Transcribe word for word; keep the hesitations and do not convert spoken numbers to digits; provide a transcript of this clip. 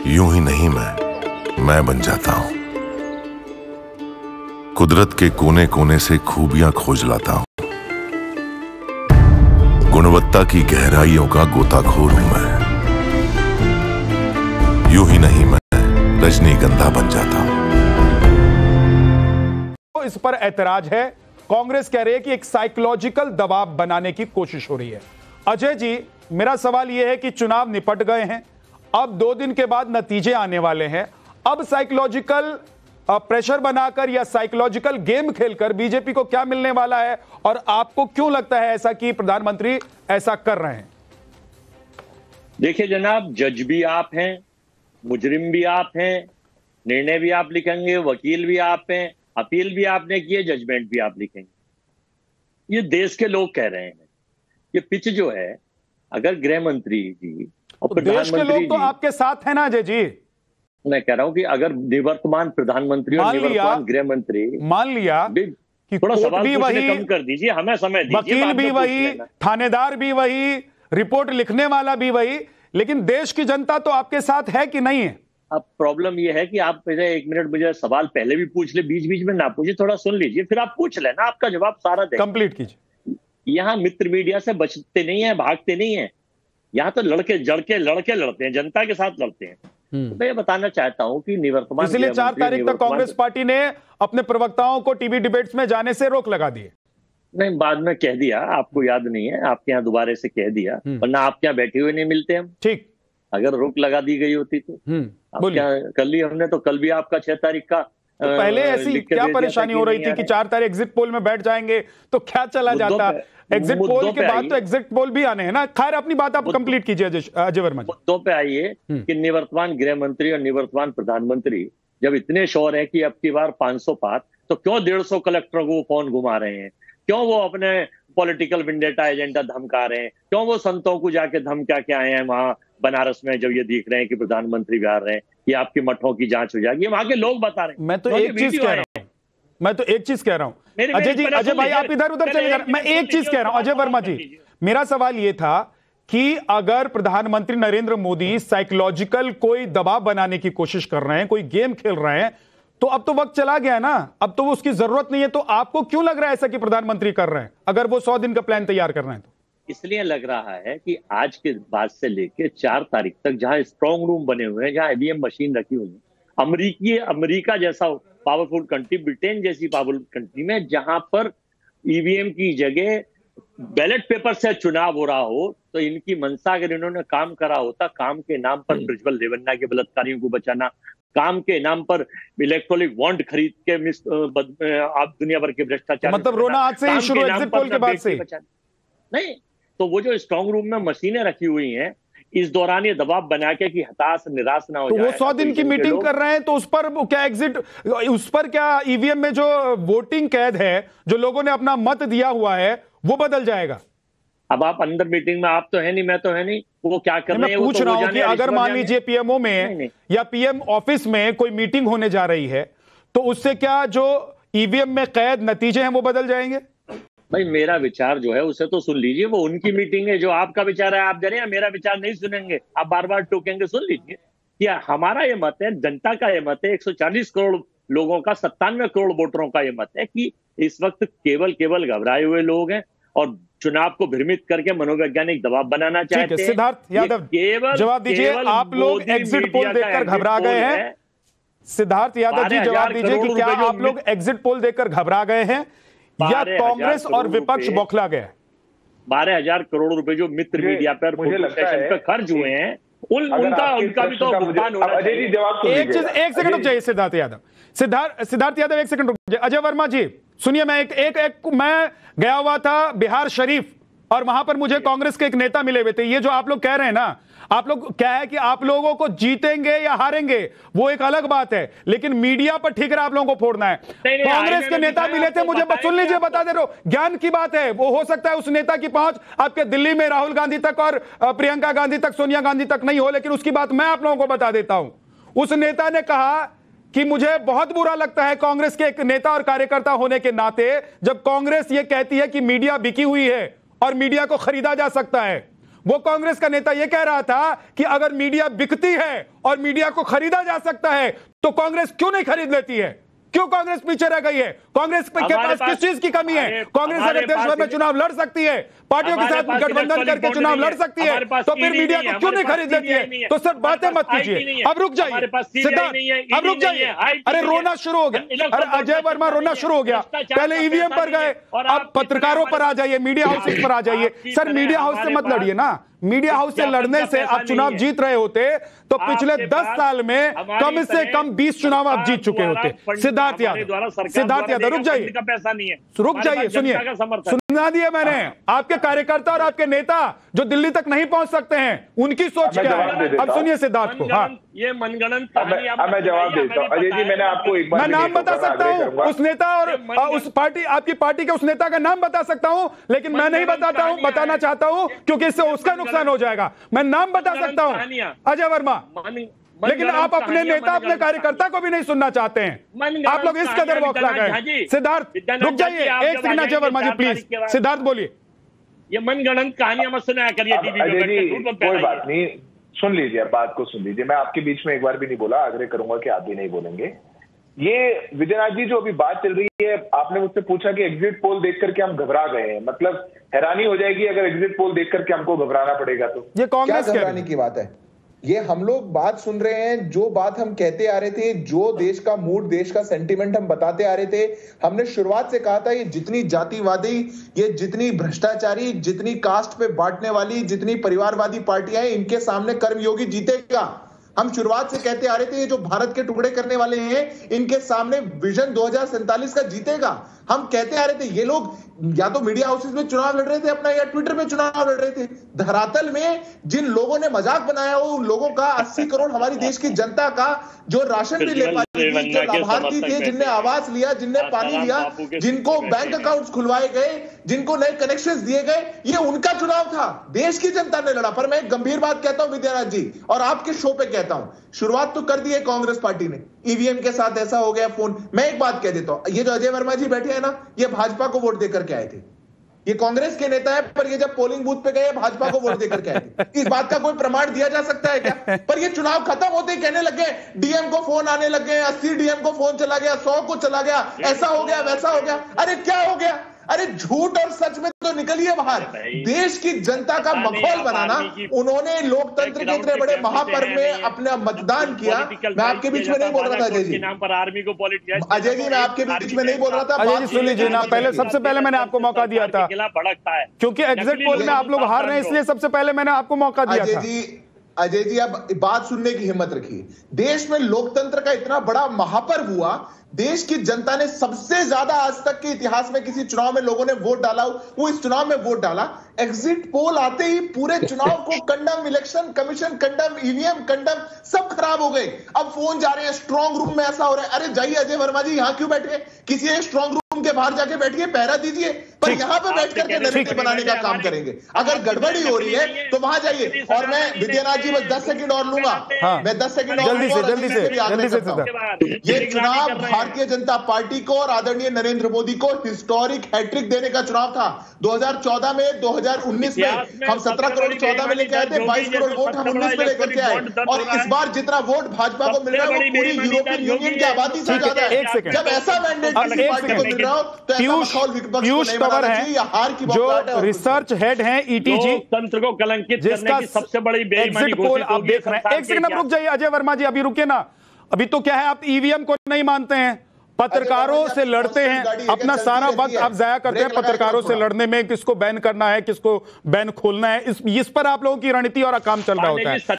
यूं ही नहीं मैं मैं बन जाता हूं। कुदरत के कोने कोने से खूबियां खोज लाता हूं। गुणवत्ता की गहराइयों का गोताखोर हूं मैं। यूं ही नहीं मैं रजनीगंधा बन जाता हूं। तो इस पर ऐतराज है। कांग्रेस कह रही है कि एक साइकोलॉजिकल दबाव बनाने की कोशिश हो रही है। अजय जी, मेरा सवाल यह है कि चुनाव निपट गए हैं, अब दो दिन के बाद नतीजे आने वाले हैं। अब साइकोलॉजिकल प्रेशर बनाकर या साइकोलॉजिकल गेम खेलकर बीजेपी को क्या मिलने वाला है, और आपको क्यों लगता है ऐसा कि प्रधानमंत्री ऐसा कर रहे हैं? देखिए जनाब, जज भी आप हैं, मुजरिम भी आप हैं, निर्णय भी आप लिखेंगे, वकील भी आप हैं, अपील भी आपने की है, जजमेंट भी आप लिखेंगे। ये देश के लोग कह रहे हैं। ये पिच जो है, अगर गृह मंत्री जी और तो देश के लोग तो आपके साथ है ना अजय जी। मैं कह रहा हूं कि अगर निवर्तमान प्रधानमंत्री और निवर्तमान गृह मंत्री, मान लिया कि थोड़ा सवाल भी वही, कम कर दीजिए, हमें समय दीजिए, वकील भी वही, थानेदार भी वही, रिपोर्ट लिखने वाला भी वही, लेकिन देश की जनता तो आपके साथ है कि नहीं है? अब प्रॉब्लम यह है कि आप पहले एक मिनट मुझे सवाल पहले भी पूछ ले, बीच बीच में ना पूछिए, थोड़ा सुन लीजिए, फिर आप पूछ लेना, आपका जवाब सारा दे। कंप्लीट कीजिए। यहाँ मित्र मीडिया से बचते नहीं है, भागते नहीं है। यहाँ तो लड़के जड़के लड़के लड़ते हैं, जनता के साथ लड़ते हैं। तो मैं ये बताना चाहता हूं कि निवर्तमान, इसलिए चार तारीख तक कांग्रेस पार्टी ने अपने प्रवक्ताओं को टीवी डिबेट्स में जाने से रोक लगा दी है। नहीं, बाद में कह दिया, आपको याद नहीं है, आपके यहाँ दोबारा से कह दिया, वरना आपके यहाँ बैठे हुए नहीं मिलते हम। ठीक, अगर रोक लगा दी गई होती तो क्या कल ही हमने तो कल भी आपका छह तारीख का तो पहले ऐसी क्या परेशानी हो रही थी कि चार तारीख एग्जिट पोल में बैठ जाएंगे तो क्या चला जाता? एग्जिट पोल के बाद तो एग्जिट पोल भी आने हैं ना। खैर, अपनी बात आप कंप्लीट कीजिए अजय वर्मा जी। मुद्दों पे आइए कि निवर्तमान गृह मंत्री और निवर्तमान प्रधानमंत्री जब इतने श्योर है कि अब की बार पांच सौ पार, तो क्यों डेढ़ सौ कलेक्टरों को फोन घुमा रहे हैं? क्यों वो अपने पॉलिटिकल विंडेटा एजेंडा धमका रहे हैं? क्यों वो संतों को जाके धमका के आए हैं वहां बनारस में, जब ये दिख रहे हैं कि प्रधानमंत्री भी आ रहे हैं, ये आपकी मठों की जांच हो जाएगी? वहां के लोग बता रहे हैं। मैं तो एक चीज कह रहा हूं मैं तो एक चीज कह रहा हूं अजय जी, अजय भाई आप इधर उधर चले जा रहे हैं। मैं एक चीज कह रहा हूं अजय वर्मा जी, मेरा सवाल यह था कि अगर प्रधानमंत्री नरेंद्र मोदी साइकोलॉजिकल कोई दबाव बनाने की कोशिश कर रहे हैं, कोई गेम खेल रहे हैं, तो अब तो वक्त चला गया ना, अब तो उसकी जरूरत नहीं है। तो आपको क्यों लग रहा है ऐसा कि प्रधानमंत्री कर रहे हैं, अगर वो सौ दिन का प्लान तैयार कर रहे हैं? तो इसलिए लग रहा है कि आज के बाद से लेके चार तारीख तक जहां स्ट्रांग रूम बने हुए हैं, जहां ईवीएम मशीन रखी हुई है, अमरीकी अमेरिका जैसा पावरफुल कंट्री, ब्रिटेन जैसी पावरफुल कंट्री में जहां पर ईवीएम की जगह बैलेट पेपर से चुनाव हो रहा हो, तो इनकी मंशा अगर इन्होंने काम करा होता, काम के नाम पर प्रज्वल रेवन्ना के बलात्कारियों को बचाना, काम के नाम पर इलेक्ट्रॉनिक बॉन्ड खरीद के आप दुनिया भर के भ्रष्टाचार, मतलब रोना आज से ही शुरू, एग्जिट पोल के बाद से नहीं। तो वो जो स्ट्रांग रूम में मशीनें रखी हुई हैं, इस दौरान ये दबाव बना के कि हताश निराश ना हो तो जाए, वो सौ दिन की मीटिंग कर रहे हैं, तो उस पर क्या एग्जिट, उस पर क्या ईवीएम में जो वोटिंग कैद है, जो लोगों ने अपना मत दिया हुआ है, वो बदल जाएगा? अब आप अंदर मीटिंग में, आप तो है नहीं, मैं तो है नहीं, वो क्या कर रहे हैं? मैं पूछ रहा हूं कि अगर मान लीजिए पीएमओ में या पीएम ऑफिस में कोई मीटिंग होने जा रही है, तो उससे क्या जो ईवीएम में कैद नतीजे हैं वो बदल जाएंगे? भाई मेरा विचार जो है उसे तो सुन लीजिए, वो उनकी मीटिंग है, जो आपका विचार है आप जा रहे हैं, मेरा विचार नहीं सुनेंगे, आप बार बार टोकेंगे। सुन लीजिए कि हमारा ये मत है, जनता का ये मत है, एक सौ चालीस करोड़ लोगों का, सत्तानवे करोड़ वोटरों का ये मत है कि इस वक्त केवल केवल घबराए हुए लोग हैं और चुनाव को भ्रमित करके मनोवैज्ञानिक दबाव बनाना चाहते हैं। सिद्धार्थ यादव, जवाब दीजिए, आप लोग एग्जिट पोल देखकर घबरा गए हैं? सिद्धार्थ यादव जी, जवाब दीजिए कि क्या आप लोग एग्जिट पोल देखकर घबरा गए हैं या कांग्रेस और विपक्ष बौखला गया? बारह हजार करोड़ रुपए जो मित्र मीडिया पर पे खर्च हुए हैं, उन उनका उनका भी तो भुगतान होना चाहिए। एक चीज, एक सेकंड रुक जाइए सिद्धार्थ यादव, सिद्धार्थ सिद्धार्थ यादव एक सेकंड रुक जाइए। अजय वर्मा जी सुनिए, मैं एक एक, एक मैं गया हुआ था बिहार शरीफ, और वहां पर मुझे कांग्रेस के एक नेता मिले हुए थे। ये जो आप लोग कह रहे हैं ना, आप लोग क्या है कि आप लोगों को जीतेंगे या हारेंगे वो एक अलग बात है, लेकिन मीडिया पर ठीकरा आप लोगों को फोड़ना है। कांग्रेस के नेता मिले थे मुझे, बस सुन लीजिए, बता दे रहा हूं, ज्ञान की बात है। वो हो सकता है उस नेता की पहुंच आपके दिल्ली में राहुल गांधी तक और प्रियंका गांधी तक, सोनिया गांधी तक नहीं हो, लेकिन उसकी बात मैं आप लोगों को बता देता हूं। उस नेता ने कहा कि मुझे बहुत बुरा लगता है कांग्रेस के एक नेता और कार्यकर्ता होने के नाते, जब कांग्रेस ये कहती है कि मीडिया बिकी हुई है और मीडिया को खरीदा जा सकता है। वो कांग्रेस का नेता ये कह रहा था कि अगर मीडिया बिकती है और मीडिया को खरीदा जा सकता है तो कांग्रेस क्यों नहीं खरीद लेती है? क्यों कांग्रेस पीछे रह गई है? कांग्रेस के पास किस चीज की कमी है? कांग्रेस अगर देश भर में चुनाव लड़ सकती है, पार्टियों के साथ गठबंधन करके चुनाव लड़ सकती है, तो फिर मीडिया को क्यों नहीं खरीद लेती है? तो सर बातें मत कीजिए, अब रुक जाइए सिद्धार्थ, अब रुक जाइए। अरे रोना शुरू हो गया, अरे अजय वर्मा रोना शुरू हो गया। पहले ईवीएम पर गए, अब पत्रकारों पर आ जाइए, मीडिया हाउसेस पर आ जाइए। सर मीडिया हाउस से मत लड़िए ना, मीडिया हाउस से लड़ने से आप चुनाव जीत रहे होते तो पिछले दस साल में कम से कम बीस चुनाव आप जीत चुके होते। सिद्धार्थ यादव, सिद्धार्थ यादव रुक जाइए, पैसा नहीं है, रुक जाइए, सुनिए, सुना दिया मैंने। आपके कार्यकर्ता और आपके नेता जो दिल्ली तक नहीं पहुंच सकते हैं, उनकी सोच क्या है? अब सुनिए सिद्धार्थ को। हाँ, ये मनगणन मैं जवाब देता हूं। अजय जी, मैंने आपको एक बार मैं नाम बता सकता हूं उस नेता और उस पार्टी, आपकी पार्टी के उस नेता का नाम बता सकता हूं, लेकिन मैं नहीं बताता हूं, बताना चाहता हूं क्योंकि इससे उसका नुकसान हो जाएगा। मैं नाम बता सकता हूं अजय वर्मा, लेकिन आप अपने नेता, अपने कार्यकर्ता को भी नहीं सुनना चाहते हैं। आप लोग इस कदर बौखला गए। सिद्धार्थ रुक जाइए एक सेकंड, अजय वर्मा जी प्लीज। सिद्धार्थ बोलिए। ये मनगणंत कहानियां मत सुनाया करिए टीवी पे। कोई बात नहीं, सुन लीजिए, बात को सुन लीजिए। मैं आपके बीच में एक बार भी नहीं बोला, आग्रह करूंगा कि आप भी नहीं बोलेंगे। ये विजयनाथ जी जो अभी बात चल रही है, आपने मुझसे पूछा कि एग्जिट पोल देख करके हम घबरा गए हैं। मतलब हैरानी हो जाएगी अगर एग्जिट पोल देख करके हमको घबराना पड़ेगा तो। ये कांग्रेस घबराने की बात है? ये हम लोग बात सुन रहे हैं, जो बात हम कहते आ रहे थे, जो देश का मूड, देश का सेंटीमेंट हम बताते आ रहे थे। हमने शुरुआत से कहा था ये जितनी जातिवादी, ये जितनी भ्रष्टाचारी, जितनी कास्ट पे बांटने वाली, जितनी परिवारवादी पार्टियां हैं, इनके सामने कर्मयोगी जीतेगा। हम शुरुआत से कहते आ रहे थे ये जो भारत के टुकड़े करने वाले हैं, इनके सामने विजन दो हज़ार सैंतालीस का जीतेगा। हम कहते आ रहे थे ये लोग या तो मीडिया हाउसेस में चुनाव लड़ रहे थे अपना, या ट्विटर में चुनाव लड़ रहे थे। धरातल में जिन लोगों ने मजाक बनाया हो, उन लोगों का अस्सी करोड़ हमारी देश की जनता का जो राशन भी ले पाती थी, जो लाभार्थी थे, जिनने आवास लिया, जिनने पानी लिया, जिनको बैंक अकाउंट्स खुलवाए गए, जिनको नए कनेक्शंस दिए गए, ये उनका चुनाव था, देश की जनता ने लड़ा। पर मैं एक गंभीर बात कहता हूं विद्यानाथ जी, और आपके शो पे कहता हूं, शुरुआत तो कर दी है कांग्रेस पार्टी ने, ईवीएम के साथ ऐसा हो गया फोन। मैं एक बात कह देता हूं, ये जो अजय वर्मा जी बैठे हैं ना, ये भाजपा को वोट देकर के आए थे। ये कांग्रेस के नेता है, पर ये जब पोलिंग बूथ पे गए भाजपा को वोट देकर के आए थे। इस बात का कोई प्रमाण दिया जा सकता है क्या? पर ये चुनाव खत्म होते ही कहने लगे, डीएम को फोन आने लगे, अस्सी डीएम को फोन चला गया, सौ को चला गया, ऐसा हो गया, वैसा हो गया। अरे क्या हो गया? अरे झूठ और सच में तो निकलिए बाहर। देश की जनता का मखौल बनाना, उन्होंने लोकतंत्र के इतने बड़े महापर्व में अपना मतदान किया। मैं आपके बीच में नहीं बोल रहा था अजय जी, नाम पर आर्मी को पॉलिटिक्स, अजय जी मैं आपके बीच में नहीं बोल रहा था। अजय जी सुन लीजिए ना, पहले सबसे पहले मैंने आपको मौका दिया था, भड़कता है क्योंकि एग्जिट पोल में आप लोग हार रहे हैं, इसलिए सबसे पहले मैंने आपको मौका दिया था। अजय जी, अजय जी अब बात सुनने की हिम्मत रखिए। देश में लोकतंत्र का इतना बड़ा महापर्व हुआ, देश की जनता ने सबसे ज्यादा आज तक के इतिहास में किसी चुनाव में लोगों ने वोट डाला, वो इस चुनाव में वोट डाला। एग्जिट पोल आते ही पूरे चुनाव को condemn, election commission condemn, EVM condemn, सब खराब हो गए। अब फोन जा रहे हैं, स्ट्रांग रूम में ऐसा हो रहा है। अरे जाइए अजय वर्मा जी, यहां क्यों बैठे? किसी एक स्ट्रांग रूम के बाहर जाके बैठिए, पहरा दीजिए, पर यहां पे बैठ करके नैरेटिव बनाने का काम करेंगे। अगर गड़बड़ी हो रही है तो वहां जाइए। और मैं विद्यानाथ जी बस दस सेकंड और लूंगा, मैं दस सेकंड और जल्दी से जल्दी से जल्दी से ये चुनाव भारतीय जनता पार्टी को और आदरणीय नरेंद्र मोदी को हिस्टोरिक हैट्रिक देने का चुनाव था। दो हज़ार चौदह में, दो हज़ार उन्नीस में हम सत्रह करोड़ चौदह में लेके आए थे, बाईस करोड़ वोट हम उन्नीस में लेकर के आए। और इस बार जितना वोट भाजपा को मिल रहा है वो पूरी यूरोपियन यूनियन की आबादी से ज्यादा है। जब ऐसा मैंडेट किसी पार्टी को मिल रहा हो तो पीयूष पवार हैं जो रिसर्च हेड हैं ईटीजी, तंत्र को कलंकित करने की सबसे बड़ी बेईमानी एग्जिट पोल आप देख रहे हैं। एक सेकंड रुक जाइए अजय वर्मा जी, अभी रुकिए ना। अभी तो क्या है, आप ईवीएम को नहीं मानते हैं, पत्रकारों से लड़ते हैं, अपना सारा वक्त आप जाया करते हैं पत्रकारों से लड़ने में, किसको बैन करना है, किसको बैन खोलना है, इस, इस पर आप लोगों की रणनीति और काम चल रहा होता है।